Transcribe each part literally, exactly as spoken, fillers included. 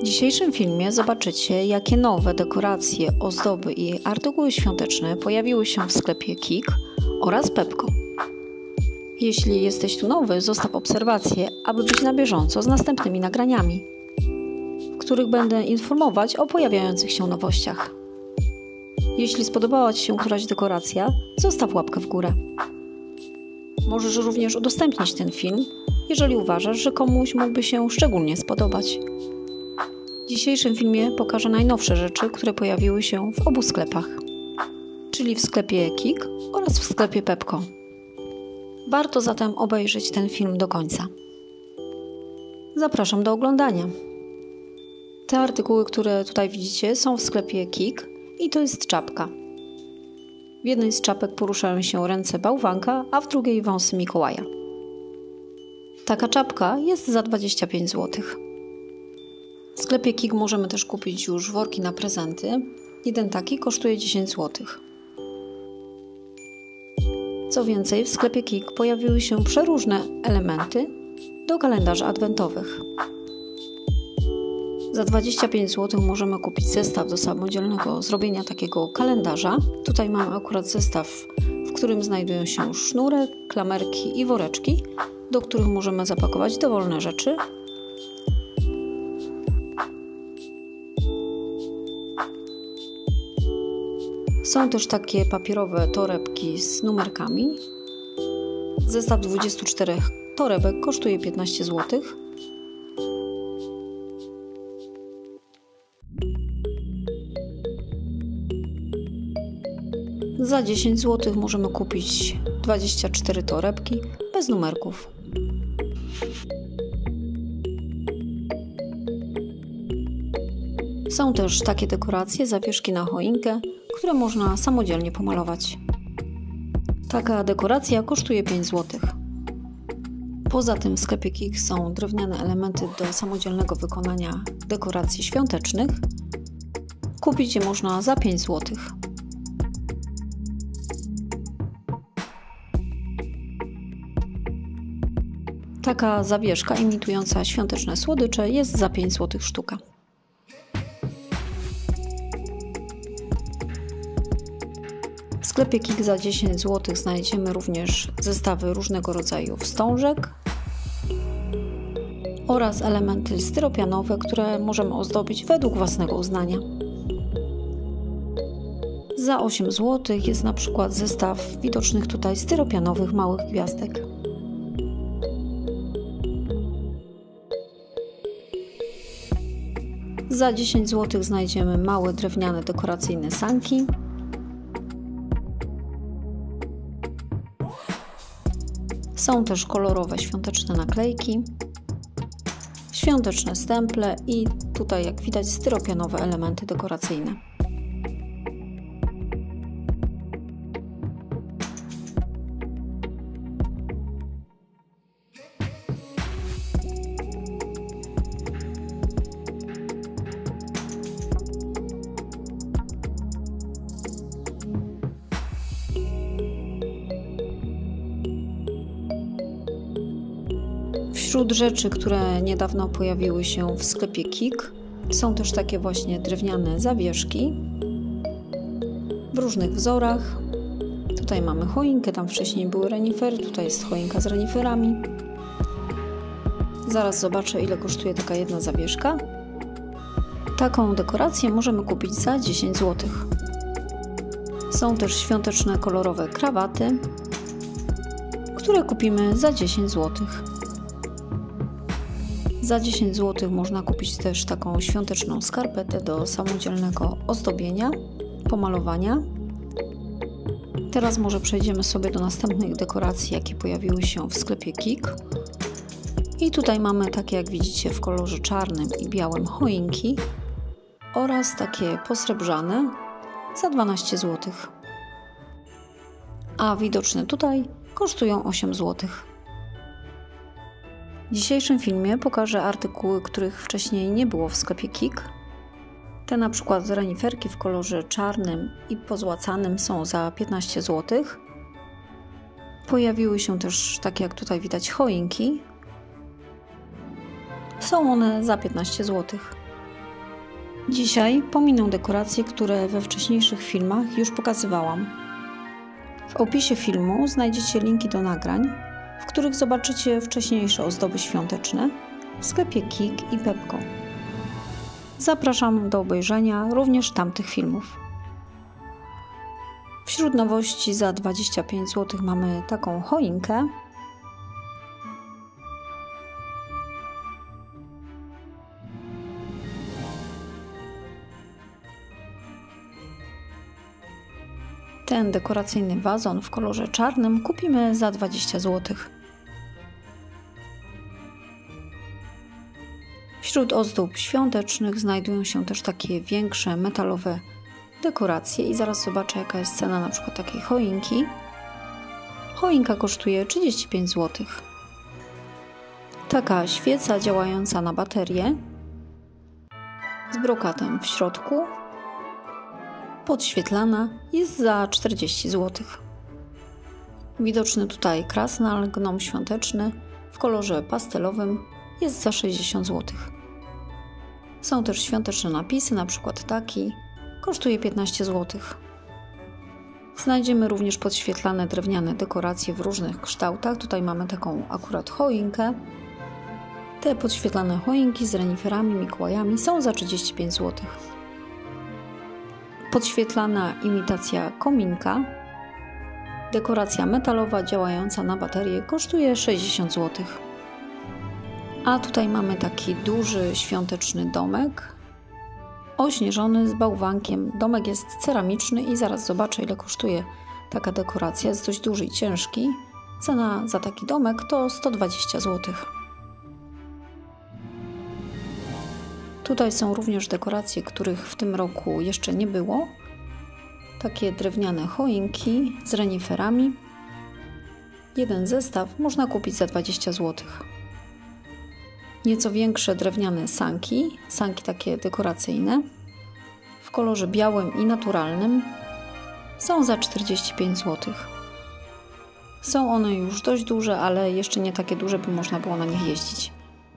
W dzisiejszym filmie zobaczycie, jakie nowe dekoracje, ozdoby i artykuły świąteczne pojawiły się w sklepie Kik oraz Pepco. Jeśli jesteś tu nowy, zostaw obserwację, aby być na bieżąco z następnymi nagraniami, w których będę informować o pojawiających się nowościach. Jeśli spodobała Ci się któraś dekoracja, zostaw łapkę w górę. Możesz również udostępnić ten film, jeżeli uważasz, że komuś mógłby się szczególnie spodobać. W dzisiejszym filmie pokażę najnowsze rzeczy, które pojawiły się w obu sklepach, czyli w sklepie Kik oraz w sklepie Pepco. Warto zatem obejrzeć ten film do końca. Zapraszam do oglądania. Te artykuły, które tutaj widzicie, są w sklepie Kik i to jest czapka. W jednej z czapek poruszają się ręce bałwanka, a w drugiej wąsy Mikołaja. Taka czapka jest za dwadzieścia pięć złotych. W sklepie Kik możemy też kupić już worki na prezenty. Jeden taki kosztuje dziesięć złotych. Co więcej, w sklepie Kik pojawiły się przeróżne elementy do kalendarzy adwentowych. Za dwadzieścia pięć złotych możemy kupić zestaw do samodzielnego zrobienia takiego kalendarza. Tutaj mamy akurat zestaw, w którym znajdują się sznurek, klamerki i woreczki, do których możemy zapakować dowolne rzeczy. Są też takie papierowe torebki z numerkami. Zestaw dwudziestu czterech torebek kosztuje piętnaście złotych. Za dziesięć złotych możemy kupić dwadzieścia cztery torebki bez numerków. Są też takie dekoracje, zawieszki na choinkę, które można samodzielnie pomalować. Taka dekoracja kosztuje pięć złotych. Poza tym w sklepie Kik są drewniane elementy do samodzielnego wykonania dekoracji świątecznych. Kupić je można za pięć złotych. Taka zawieszka imitująca świąteczne słodycze jest za pięć złotych sztuka. W sklepie Kik za dziesięć złotych znajdziemy również zestawy różnego rodzaju wstążek oraz elementy styropianowe, które możemy ozdobić według własnego uznania. Za osiem złotych jest na przykład zestaw widocznych tutaj styropianowych małych gwiazdek. Za dziesięć złotych znajdziemy małe drewniane dekoracyjne sanki. Są też kolorowe świąteczne naklejki, świąteczne stemple i tutaj, jak widać, styropianowe elementy dekoracyjne. Wśród rzeczy, które niedawno pojawiły się w sklepie Kik, są też takie właśnie drewniane zawieszki w różnych wzorach. Tutaj mamy choinkę, tam wcześniej były renifery, tutaj jest choinka z reniferami. Zaraz zobaczę, ile kosztuje taka jedna zawieszka. Taką dekorację możemy kupić za dziesięć złotych. Są też świąteczne kolorowe krawaty, które kupimy za dziesięć złotych. Za dziesięć złotych można kupić też taką świąteczną skarpetę do samodzielnego ozdobienia, pomalowania. Teraz może przejdziemy sobie do następnych dekoracji, jakie pojawiły się w sklepie Kik. I tutaj mamy takie, jak widzicie, w kolorze czarnym i białym choinki oraz takie posrebrzane za dwanaście złotych. A widoczne tutaj kosztują osiem złotych. W dzisiejszym filmie pokażę artykuły, których wcześniej nie było w sklepie Kik. Te na przykład reniferki w kolorze czarnym i pozłacanym są za piętnaście złotych. Pojawiły się też takie, jak tutaj widać, choinki. Są one za piętnaście złotych. Dzisiaj pominę dekoracje, które we wcześniejszych filmach już pokazywałam. W opisie filmu znajdziecie linki do nagrań, w których zobaczycie wcześniejsze ozdoby świąteczne w sklepie Kik i Pepco. Zapraszam do obejrzenia również tamtych filmów. Wśród nowości za dwadzieścia pięć złotych mamy taką choinkę. Ten dekoracyjny wazon w kolorze czarnym kupimy za dwadzieścia złotych. Wśród ozdób świątecznych znajdują się też takie większe metalowe dekoracje i zaraz zobaczę, jaka jest cena na przykład takiej choinki. Choinka kosztuje trzydzieści pięć złotych. Taka świeca działająca na baterię z brokatem w środku, podświetlana, jest za czterdzieści złotych. Widoczny tutaj krasnal, gnom świąteczny w kolorze pastelowym jest za sześćdziesiąt złotych. Są też świąteczne napisy, na przykład taki, kosztuje piętnaście złotych. Znajdziemy również podświetlane drewniane dekoracje w różnych kształtach. Tutaj mamy taką akurat choinkę. Te podświetlane choinki z reniferami, mikołajami są za trzydzieści pięć złotych. Podświetlana imitacja kominka, dekoracja metalowa działająca na baterię kosztuje sześćdziesiąt złotych. A tutaj mamy taki duży świąteczny domek, ośnieżony z bałwankiem. Domek jest ceramiczny i zaraz zobaczę, ile kosztuje taka dekoracja. Jest dość duży i ciężki. Cena za taki domek to sto dwadzieścia złotych. Tutaj są również dekoracje, których w tym roku jeszcze nie było. Takie drewniane choinki z reniferami. Jeden zestaw można kupić za dwadzieścia złotych. Nieco większe drewniane sanki, sanki takie dekoracyjne, w kolorze białym i naturalnym, są za czterdzieści pięć złotych. Są one już dość duże, ale jeszcze nie takie duże, by można było na nich jeździć.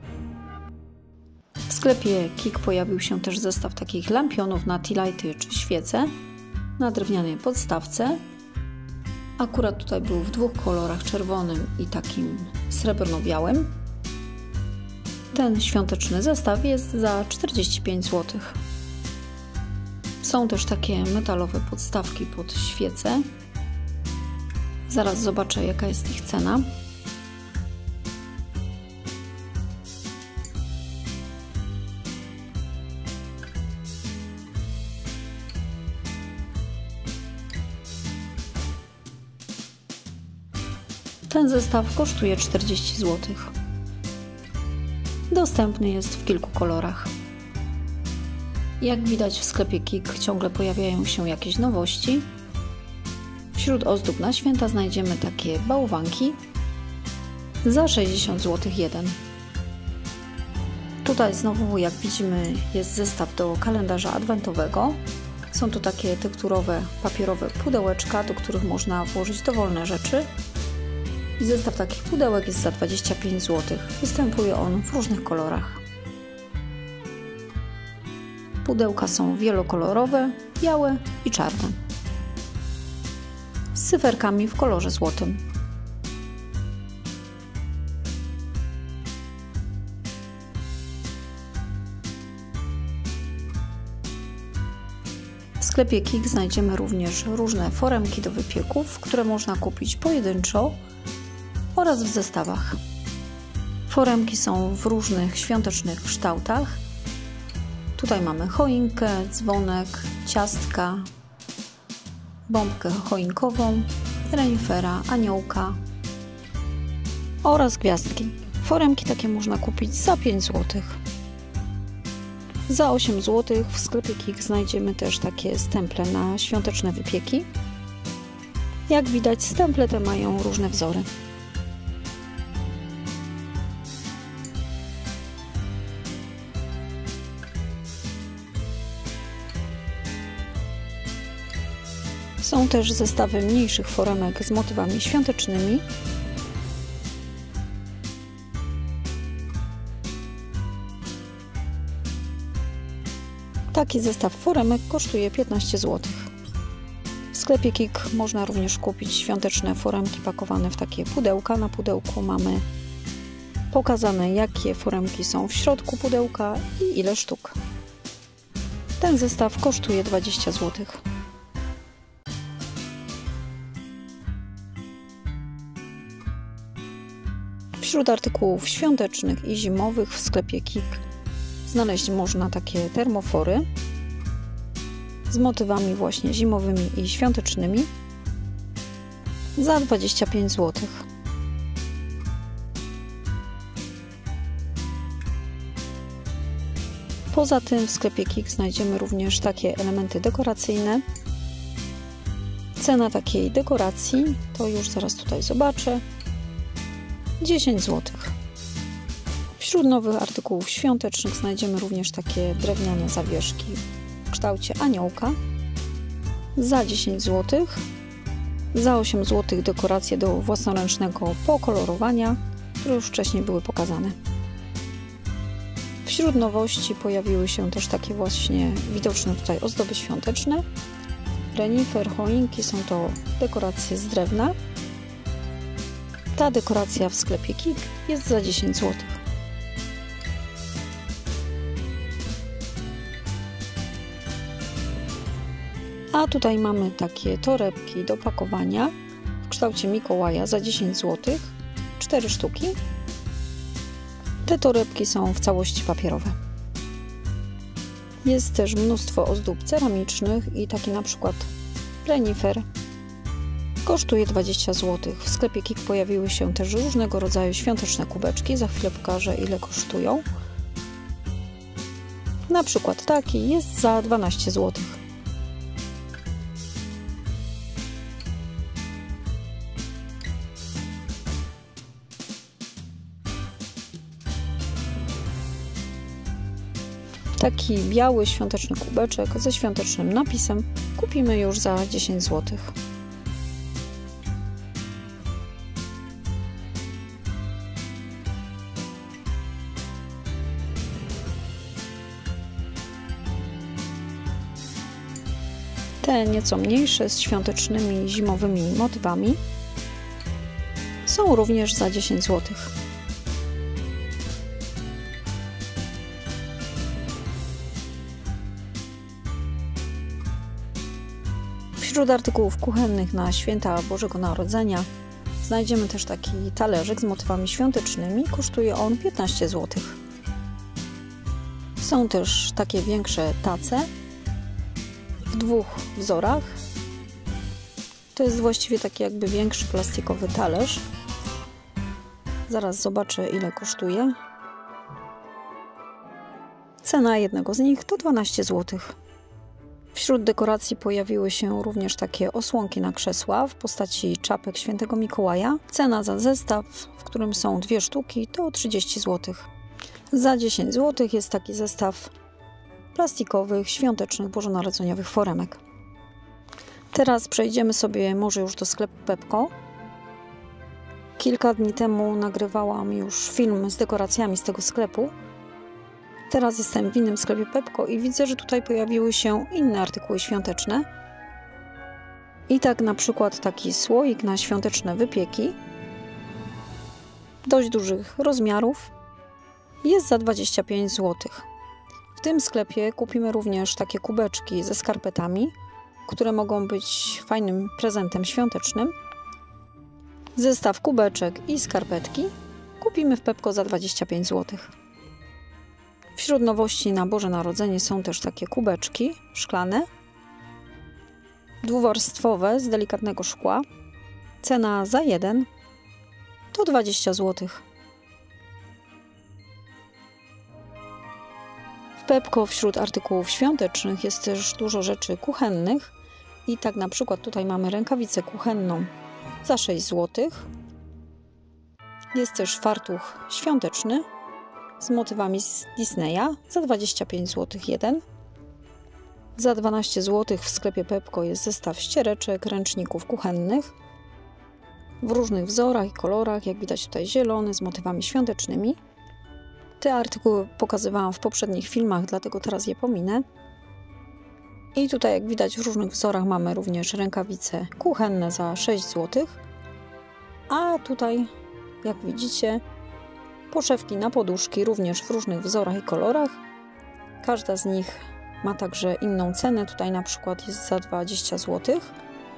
W sklepie Kik pojawił się też zestaw takich lampionów na tea-lighty czy świece na drewnianej podstawce. Akurat tutaj był w dwóch kolorach, czerwonym i takim srebrno-białym. Ten świąteczny zestaw jest za czterdzieści pięć złotych. Są też takie metalowe podstawki pod świece. Zaraz zobaczę, jaka jest ich cena. Ten zestaw kosztuje czterdzieści złotych. Dostępny jest w kilku kolorach. Jak widać, w sklepie Kik ciągle pojawiają się jakieś nowości. Wśród ozdób na święta znajdziemy takie bałwanki za sześćdziesiąt złotych jeden. Tutaj znowu, jak widzimy, jest zestaw do kalendarza adwentowego. Są to takie tekturowe, papierowe pudełeczka, do których można włożyć dowolne rzeczy. I zestaw takich pudełek jest za dwadzieścia pięć złotych. Występuje on w różnych kolorach. Pudełka są wielokolorowe, białe i czarne. Z cyferkami w kolorze złotym. W sklepie Kik znajdziemy również różne foremki do wypieków, które można kupić pojedynczo oraz w zestawach. Foremki są w różnych świątecznych kształtach. Tutaj mamy choinkę, dzwonek, ciastka, bombkę choinkową, renifera, aniołka oraz gwiazdki. Foremki takie można kupić za pięć złotych. Za osiem złotych w sklepie Kik znajdziemy też takie stemple na świąteczne wypieki. Jak widać, stemple te mają różne wzory. Są też zestawy mniejszych foremek z motywami świątecznymi. Taki zestaw foremek kosztuje piętnaście złotych. W sklepie KiK można również kupić świąteczne foremki pakowane w takie pudełka. Na pudełku mamy pokazane, jakie foremki są w środku pudełka i ile sztuk. Ten zestaw kosztuje dwadzieścia złotych. Wśród artykułów świątecznych i zimowych w sklepie KiK znaleźć można takie termofory z motywami właśnie zimowymi i świątecznymi za dwadzieścia pięć złotych. Poza tym w sklepie KiK znajdziemy również takie elementy dekoracyjne. Cena takiej dekoracji to już zaraz tutaj zobaczę. dziesięć złotych. Wśród nowych artykułów świątecznych znajdziemy również takie drewniane zawieszki w kształcie aniołka za dziesięć złotych. Za osiem złotych dekoracje do własnoręcznego pokolorowania, które już wcześniej były pokazane. Wśród nowości pojawiły się też takie właśnie widoczne tutaj ozdoby świąteczne. Renifer, choinki, są to dekoracje z drewna. Ta dekoracja w sklepie KiK jest za dziesięć złotych. A tutaj mamy takie torebki do pakowania w kształcie Mikołaja za dziesięć złotych, cztery sztuki. Te torebki są w całości papierowe. Jest też mnóstwo ozdób ceramicznych i taki na przykład renifer kosztuje dwadzieścia złotych. W sklepie KiK pojawiły się też różnego rodzaju świąteczne kubeczki. Za chwilę pokażę, ile kosztują. Na przykład taki jest za dwanaście złotych. Taki biały świąteczny kubeczek ze świątecznym napisem kupimy już za dziesięć złotych. Te nieco mniejsze z świątecznymi zimowymi motywami są również za dziesięć złotych. Wśród artykułów kuchennych na święta Bożego Narodzenia znajdziemy też taki talerzyk z motywami świątecznymi. Kosztuje on piętnaście złotych. Są też takie większe tace w dwóch wzorach. To jest właściwie taki jakby większy plastikowy talerz. Zaraz zobaczę, ile kosztuje. Cena jednego z nich to dwanaście złotych. Wśród dekoracji pojawiły się również takie osłonki na krzesła w postaci czapek Świętego Mikołaja. Cena za zestaw, w którym są dwie sztuki, to trzydzieści złotych. Za dziesięć złotych jest taki zestaw plastikowych, świątecznych, bożonarodzeniowych foremek. Teraz przejdziemy sobie może już do sklepu Pepco. Kilka dni temu nagrywałam już film z dekoracjami z tego sklepu. Teraz jestem w innym sklepie Pepco i widzę, że tutaj pojawiły się inne artykuły świąteczne. I tak na przykład taki słoik na świąteczne wypieki dość dużych rozmiarów jest za dwadzieścia pięć złotych. W tym sklepie kupimy również takie kubeczki ze skarpetami, które mogą być fajnym prezentem świątecznym. Zestaw kubeczek i skarpetki kupimy w Pepco za dwadzieścia pięć złotych. Wśród nowości na Boże Narodzenie są też takie kubeczki szklane, dwuwarstwowe z delikatnego szkła. Cena za jeden to dwadzieścia złotych. W Pepco wśród artykułów świątecznych jest też dużo rzeczy kuchennych i tak na przykład tutaj mamy rękawicę kuchenną za sześć złotych. Jest też fartuch świąteczny z motywami z Disneya za dwadzieścia pięć złotych jeden. Za dwanaście złotych w sklepie Pepco jest zestaw ściereczek, ręczników kuchennych w różnych wzorach i kolorach, jak widać tutaj zielony z motywami świątecznymi. Te artykuły pokazywałam w poprzednich filmach, dlatego teraz je pominę. I tutaj, jak widać, w różnych wzorach mamy również rękawice kuchenne za sześć złotych. A tutaj, jak widzicie, poszewki na poduszki również w różnych wzorach i kolorach. Każda z nich ma także inną cenę. Tutaj na przykład jest za dwadzieścia złotych.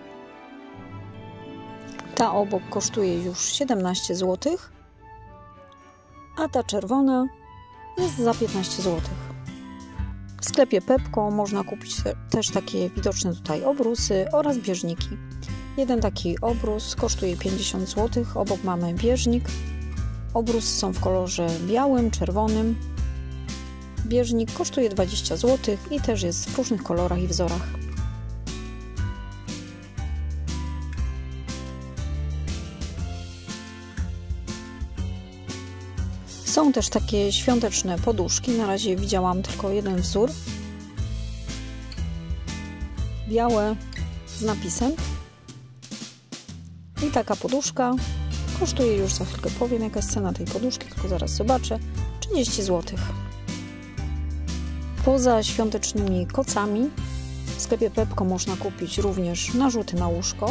Ta obok kosztuje już siedemnaście złotych, a ta czerwona jest za piętnaście złotych. W sklepie Pepco można kupić też takie widoczne tutaj obrusy oraz bieżniki. Jeden taki obrus kosztuje pięćdziesiąt złotych, obok mamy bieżnik. Obrusy są w kolorze białym, czerwonym. Bieżnik kosztuje dwadzieścia złotych i też jest w różnych kolorach i wzorach. Są też takie świąteczne poduszki. Na razie widziałam tylko jeden wzór. Białe z napisem. I taka poduszka kosztuje, już za chwilkę powiem jaka jest cena tej poduszki, tylko zaraz zobaczę, trzydzieści złotych. Poza świątecznymi kocami w sklepie Pepco można kupić również narzuty na łóżko.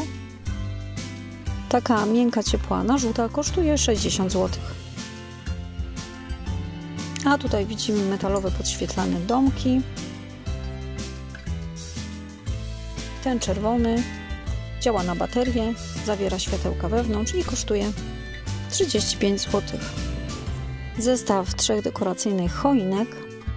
Taka miękka, ciepła narzuta kosztuje sześćdziesiąt złotych. A tutaj widzimy metalowe podświetlane domki. Ten czerwony działa na baterię, zawiera światełka wewnątrz i kosztuje trzydzieści pięć złotych. Zestaw trzech dekoracyjnych choinek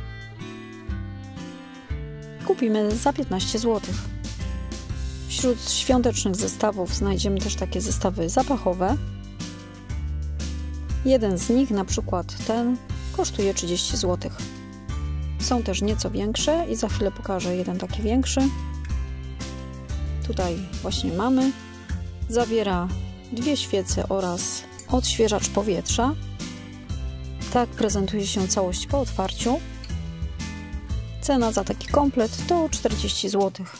kupimy za piętnaście złotych. Wśród świątecznych zestawów znajdziemy też takie zestawy zapachowe. Jeden z nich, na przykład ten, kosztuje trzydzieści złotych. Są też nieco większe i za chwilę pokażę jeden taki większy. Tutaj właśnie mamy. Zawiera dwie świece oraz odświeżacz powietrza. Tak prezentuje się całość po otwarciu. Cena za taki komplet to czterdzieści złotych.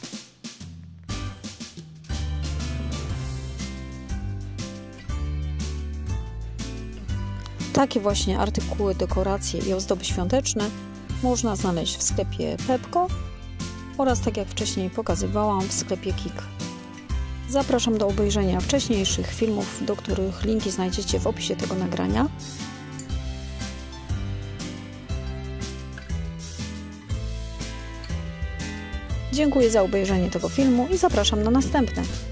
Takie właśnie artykuły, dekoracje i ozdoby świąteczne można znaleźć w sklepie Pepco oraz, tak jak wcześniej pokazywałam, w sklepie Kik. Zapraszam do obejrzenia wcześniejszych filmów, do których linki znajdziecie w opisie tego nagrania. Dziękuję za obejrzenie tego filmu i zapraszam na następne.